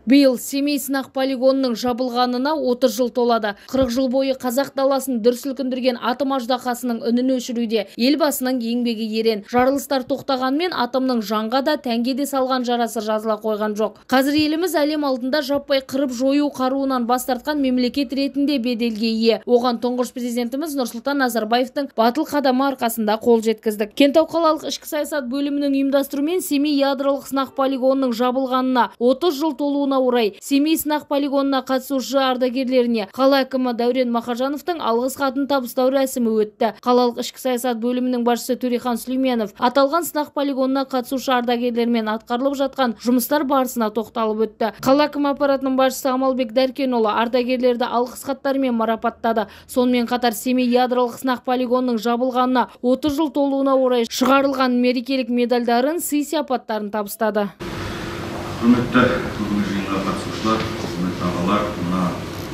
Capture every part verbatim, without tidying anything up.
Биыл Семей сынақ полигонының жабылғанына отыз жыл толады. қырық жыл бойы қазақ даласын дүр сілкіндірген атом аждаһасының үнін өшіруде елбасының еңбегі ерен. Жарылыстар тоқтағанмен атомның жанға да тәнге де салған жарасы жазыла қойған жоқ. Қазір еліміз әлем алдында жаппай қырып жою қаруынан бас тартқан мемлекет ретінде беделге ие. Оған тұңғыш президентіміз Нұрсұлтан Назарбаевтың батыл қадамы арқасында қол жеткіздік. Кентау қалалық ішкі саясат бөлімінің ұйымдастыруымен Семей ядролық сынақ полигонының жабылғанына отыз жыл толуына орай Семей сынақ полигонына қатысушы ардагерлеріне қала әкімі Дәурен Мақажановтың алғыс хатын табыстау рәсімі өтті. Қалалық ішкі саясат бөлімінің басшысы Төрехан Сүлейменов аталған сынақ полигонына қатысушы ардагерлермен атқарылып жатқан жұмыстар барысына тоқталып өтті. Қала әкімі аппаратының басшысы Амалбек Дәркенұлы ардагерлерді алғыс хаттарымен марапаттады. Сонымен қатар Семей ядролық сынақ полигонының жабылғанына отыз жыл толуына орай шығарылған мерекелік медальдарын, сый сияпаттарын табыстады. Құрметті бүгінгі жиынға қатысушылар, құрметті ағалар, мына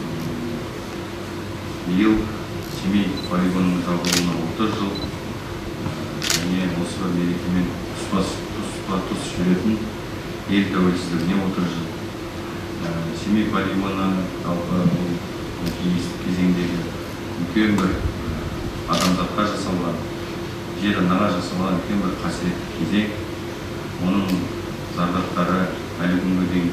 биыл Семей полигонының жабылуына отыз жыл, және осы бір мерекемен тұспа-тұс жүретін ел тәуелсіздігіне отыз жыл. Семей полигоны жалпы кеңестік кезеңдегі үлкен бір адамзатқа жасалған, жер анаға жасалған үлкен бір қасиетті кезең. Оның зардаптары әлі күнге дейін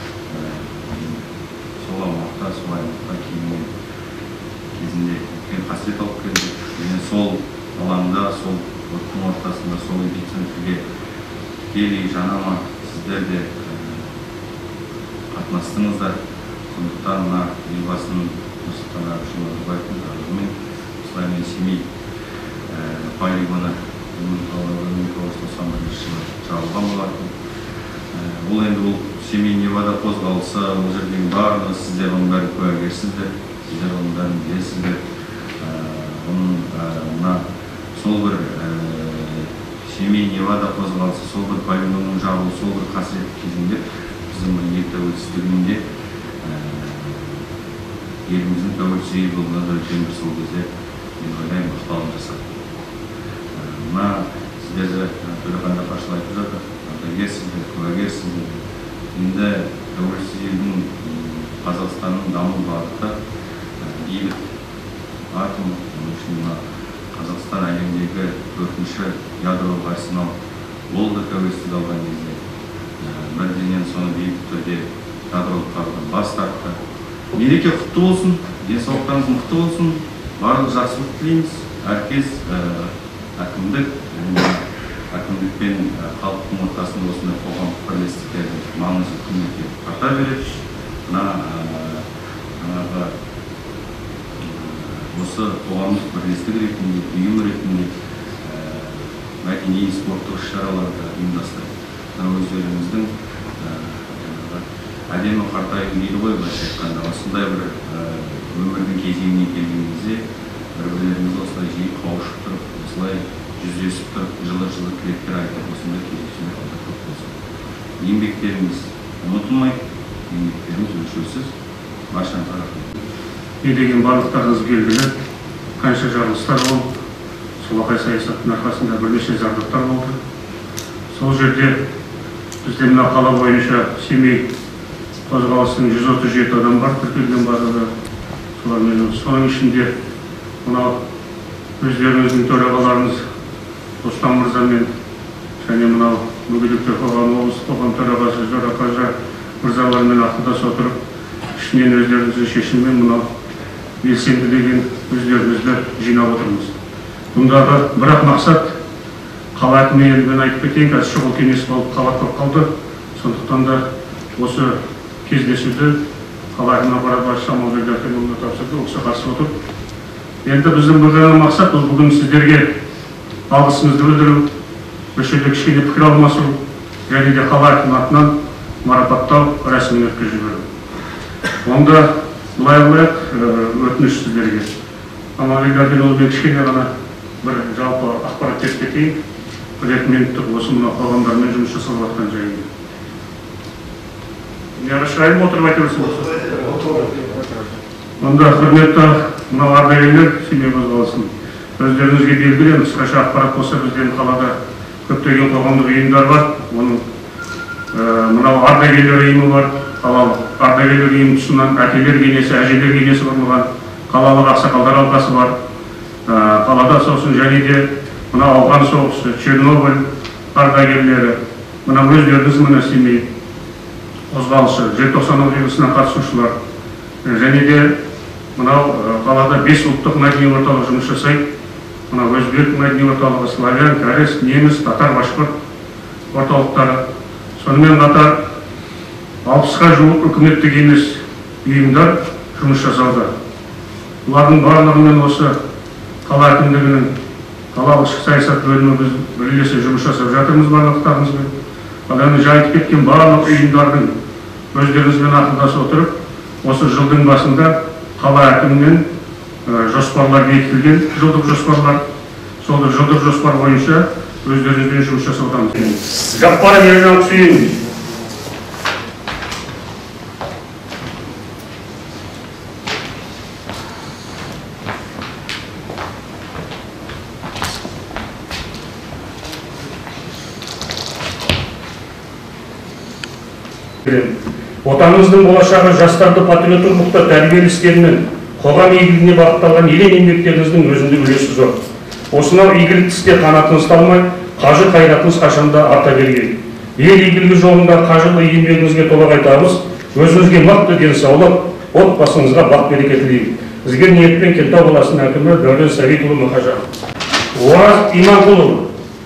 сол аумақта, сол аймақта кейіннен кезінде үлкен қасиет алып келді. Және сол алаңда, сол өрттің ортасында, сол эпицентрге тікелей жанама сіздер де қатынастыңыздар. Сондықтан мына елбасының Нұрсұлтан Әбішұлы Назарбаевтың жарлығымен осылай мен Семей полигоны мың тоғыз жүз тоқсан бірінші жылы жабылған болатын. Бұл енді бұл Семей Невада қозғалысы, ол жердегі барлығы сіздер оның бәрін куәгерсіздер, сіздер оның бәрін білесіздер. Оның мына сол бір Семей Невада қозғалысы, сол бір полигонның жабылуы, сол бір қасиетті кезеңде біздің ел тәуелсіздігінде еліміздің тәуелсіз ел болуына да үлкен бір сол кезде мен ойлаймын ықпалын жасады. Мына сіздерді Төрехан Рақашұлы айтып жатыр, ардагерсіздер, куәгерсіздер. Енді тәуелсіз елдің Қазақстанның даму бағыты бейбіт, атом, оның үшін Қазақстан әлемдегі төртінші ядролық арсенал болды тәуелсіздік алған кезде. Бірдеңнен соны бейбіт түрде ядролық қарудан бас тартты. Мереке құтты болсын, денсаулықтарыңыз мықты болсын, барлық жақсылық тілейміз. Әркез әкімдік, әкімдік пен халықтың ортасында осындай қоғамдық бірлестіктердің маңызы күнге арта береді. Мына осы қоғамдық бірлестік ретінде, ұйым ретінде мәдени спорттық іс-шараларды ұйымдастырып, өздеріңіздің әдемі қартаю дейді ғой, былайша айтқанда, осындай бір өмірдің кезеңіне келгенімізде бір-бірлеріміз осылай жиі қауышып тұрып, осылай жүздесіп тұрып, жылы-жылы тілектер айтып, осындай кездесулер алда көп болсын. Еңбектеріңіз ұмытылмайды, еңбектеріңіз өлшеусіз. Баршаңызға рахмет. Не деген барлықтарыңыз белгілі, қанша жарылыстар болды, солақай саясаттың арқасында бірнеше зардаптар болды. Сол жерде бізде мына қала бойынша Семей қозғалысының жүз отыз жеті адам бар, тіркелген барлығы. Соның ішінде мынау өздеріңіздің төрағаларыңыз Рустам мырзамен және мынау мүгедектер қоғамы облыстық қоғам төрағасы Жорақожа мырзалармен ақылдас отырып, ішінен өздеріңіздің шешіммен мынау белсенді деген өздеріңізді жинап отырмыз. Бұндағы бірақ мақсат қала әкімі елмен айтып кетейін, қазір шұғыл кеңес болып қала көп қалды. Сондықтан да осы кездесуді қала әкімі аппарат басшысы Амалбек Дәркенұлына тапсырды, ол кісі қатысып отыр. Енді біздің бір мақсат ол бүгін сіздерге алғысымызды білдіру, осы жерде кішкене пікір алмасу, және де қала әкімі атынан марапаттау рәсімін өткізіп жіберу. Онда былай қылайық, өтініш сіздерге. Амалбек Дәркенұлымен кішкене ғана бір жалпы ақпарат беріп кетейін. бір екі минуттық осы мына қоғамдармен жұмыс жасап жатқан жайында. Не расширайым отырып айтып отырсың? Онда құрметті мынау ардагерлер Семей қозғалысының өздеріңізге белгілі, қысқаша ақпарат болса, бізден қалада көптеген қоғамдық ұйымдар бар. Оның мынау ардагерлер ұйымы бар, қалалық ардагерлер ұйымы тұсынан әкелер кеңесі, әжелер кеңесі құрылған, қалалық ақсақалдар алқасы бар. Қалада сосын және де мына ауған соғысы, Чернобыль ардагерлері, мына өздеріңіз мына Семей қозғалысы, желтоқсан оқиғасына қатысушылар, және де мынау қалада бес ұлттық мәдени орталық жұмыс жасайды. Мына өзбек мәдени орталығы, славян, кәріс, неміс, татар, башқұрт орталықтары. Сонымен қатар алпысқа жуық үкіметтік емес ұйымдар жұмыс жасауда. Бұлардың барлығымен осы қала әкімдігінің қалалық ішкі саясат бөлімі біз бірлесе жұмыс жасап жатырмыз барлықтарымызбен. Ал енді жайып кеткен барлық ұйымдардың өздеріңізбен ақылдаса отырып, осы жылдың басында қала әкімінен жоспарлар бекітілген, жылдық жоспарлар. Сол жылдық жоспар бойынша өздеріңізбен жұмыс жасаудамыз. Жаппар Ержан Сүйін. Отанымыздың болашағы жастарды патриоттық рухта тәрбиелеу істерімен қоғам игілігіне бағытталған ерен еңбектеріңіздің өзіндік үлесі зор. Осынау игілікті істе қанатыңыз талмай, қажыр қайратыңыз қашанда арта берген. Ел игілігі жолында қажырлы еңбегіңізге толағай табыс, өзіңізге мықты денсаулық, отбасыңызға бақ береке тілеймін. Ізгі ниетпен Кентау қаласының әкімі Дәурен Сәбитұлы Мұхажанов. Ораз Иманқұлұлы.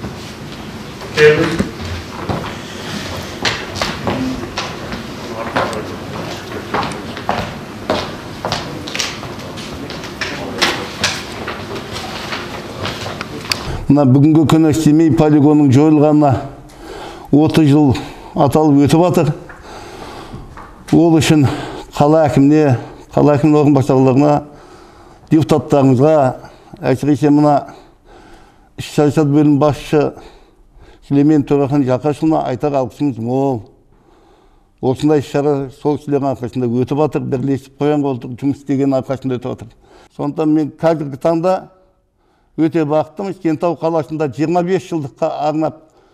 Мына бүгінгі күні Семей полигонының жойылғанына отыз жыл аталып өтіп жатыр. Ол үшін қала әкіміне, қала әкімінің орынбасарларына, депутаттарымызға, әсіресе мына ішкі саясат бөлімі басшысы Сүлеймен Төрехан Жақашұлына айтар алғысымыз мол. Осындай іс-шара сол кісілердің арқасында өтіп жатыр, бірлесіп қоян қолтық жұмыс істеген арқасында өтіп жатыр. Сондықтан мен қазіргі таңда өте бақыттымыз. Кентау қаласында жиырма бес жылдыққа арнап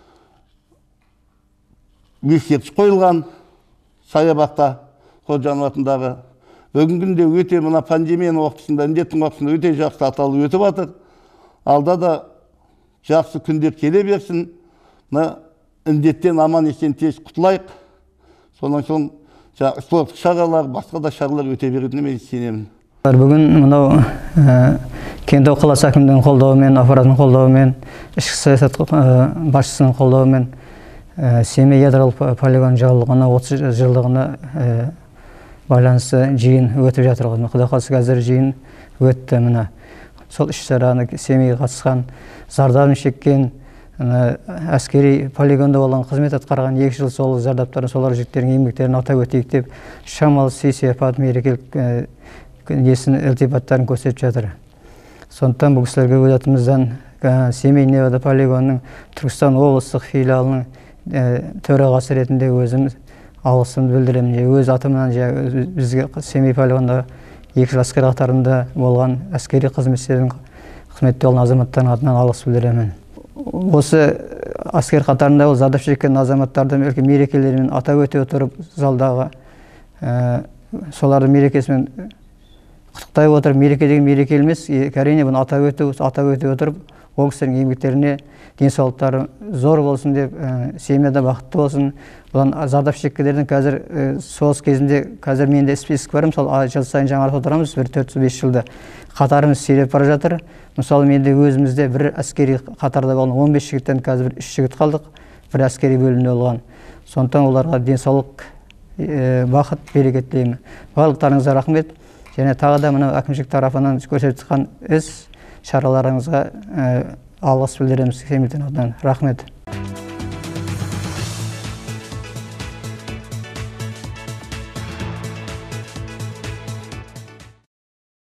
ескерткіш қойылған саябақта Қожанов атындағы. Бүгінгі күнде өте мына пандемияның уақытында, індеттің уақытында өте жақсы аталып өтіп жатыр. Алда да жақсы күндер келе берсін. Мына індеттен аман есен тез құтылайық. Сонан соң спорттық шаралар, басқа да шаралар өте беретініне мен сенемін. Бүгін мынау Кентау қаласы әкімдігінің қолдауымен, аппаратының қолдауымен, ішкі саясат басшысының қолдауымен Семей ядролық полигон жабылғанына отыз жылдығына байланысты жиын өтіп жатыр. Құдай қаласа қазір жиын өтті. Мына сол іс-шараны Семейге қатысқан, зардабын шеккен, әскери полигонда болған қызмет атқарған екі жыл сол зардаптарын, солар жігіттердің еңбектерін атап өтейік деп шамалы сый-сияпат, мерекелік несін ілтипаттарын көрсетіп жатыр. Сондықтан бұл кісілерге өз атымыздан Семей Невада полигонының Түркістан облыстық филиалының төрағасы ретінде өзім алғысымды білдіремін. Өз атымнан бізге Семей полигонда екі жыл әскери қатарында болған әскери қызметшілердің қызметте болған азаматтардың атынан алғыс білдіремін. Осы әскер қатарында ол зардап шеккен азаматтарды мерекелерімен атап өте отырып, залдағы солардың мерекесімен құттықтай отырып, мереке деген мереке емес, әрине бұны атап өте атап өте отырып, ол кісілердің еңбектеріне денсаулықтары зор болсын деп, семьяда бақытты болсын. Бұдан зардап шеккендердің қазір соғыс кезінде, қазір менде список бар, мысалы жыл сайын жаңарып отырамыз, бір төрт жүз бес жылда қатарымыз сиреп бара жатыр. Мысалы менде өзімізде бір әскери қатарда болған он бес жігіттен қазір үш жігіт қалдық, бір әскери бөлімде болған. Сондықтан оларға денсаулық, бақыт, береке тілеймін. Барлықтарыңызға рахмет. Және тағы да мына әкімшілік тарапынан көрсетіп жатқан іс шараларыңызға алғыс білдіреміз. Семейдің атынан рахмет.